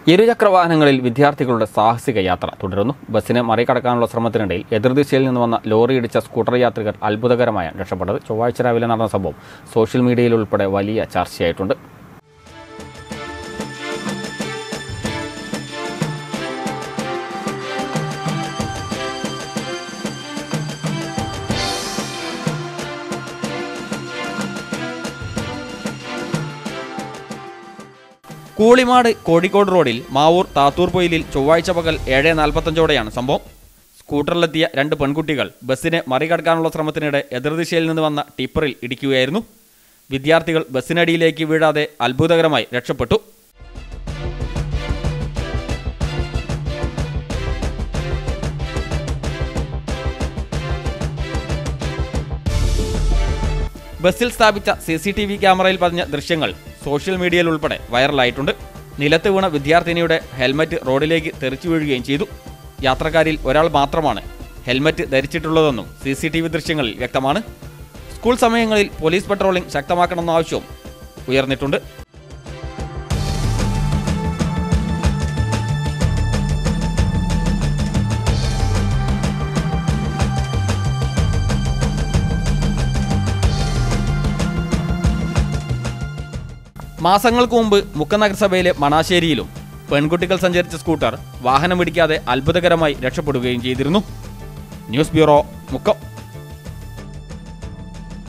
ഇരുചക്രവാഹനങ്ങളിൽ വിദ്യാർത്ഥികളുടെ സാഹസിക യാത്ര തുടരുന്നു. ബസ്സിനെ മറികടക്കാനുള്ള ശ്രമത്തിനിടയിൽ എതിർദിശയിൽ നിന്ന് വന്ന ലോറി ഇടിച്ച സ്കൂട്ടർ യാത്രികർ അത്ഭുതകരമായ രക്ഷപ്പെട്ടത്. ചൊവ്വാഴ്ച രാവിലെ നടന്ന സംഭവം സോഷ്യൽ മീഡിയയിൽ ഉൾപ്പെടെ വലിയ ചർച്ചയായിട്ടുണ്ട്. കൂളിമാട് കോഴിക്കോട് റോഡിൽ മാവൂർ താത്തൂർ പൊയിലിൽ ചൊവ്വാഴ്ച പകൽ 7:45 സംഭവം. സ്കൂട്ടറിലെത്തിയ 2 പെൺകുട്ടികൾ ബസ്സിനെ മറികടക്കാനുള്ള ശ്രമത്തിനിടെ എതിർദിശയിൽ നിന്ന് വന്ന ടിപ്പറിൽ ഇടിക്കുകയായിരുന്നു. വിദ്യാർത്ഥികൾ ബസ്സിനടിയിലേക്ക് വീഴാതെ അത്ഭുതകരമായി രക്ഷപ്പെട്ടു. ബസ്സിൽ സ്ഥാപിച്ച CCTV ക്യാമറയിൽ പതിഞ്ഞ ദൃശ്യങ്ങൾ സോഷ്യൽ മീഡിയയിൽ ഉൾപ്പെടെ വൈറലായിട്ടുണ്ട്. നിലത്ത് വീണ വിദ്യാർത്ഥിനിയുടെ ഹെൽമറ്റ് റോഡിലേക്ക് തെറിച്ചു വീഴുകയും ചെയ്തു. യാത്രക്കാരിൽ ഒരാൾ മാത്രമാണ് ഹെൽമറ്റ് ധരിച്ചിട്ടുള്ളതെന്നും CCTV ദൃശ്യങ്ങളിൽ വ്യക്തമാണ്. സ്കൂൾ സമയങ്ങളിൽ പോലീസ് പട്രോളിംഗ് ശക്തമാക്കണമെന്ന ആവശ്യവും ഉയർന്നിട്ടുണ്ട്. മാസങ്ങൾക്ക് മുമ്പ് മുക്കം നഗരസഭയിലെ മണാശ്ശേരിയിലും പെൺകുട്ടികൾ സഞ്ചരിച്ച സ്കൂട്ടർ വാഹനമിടിക്കാതെ അത്ഭുതകരമായി രക്ഷപ്പെടുകയും ചെയ്തിരുന്നു. News bureau, Mukkam.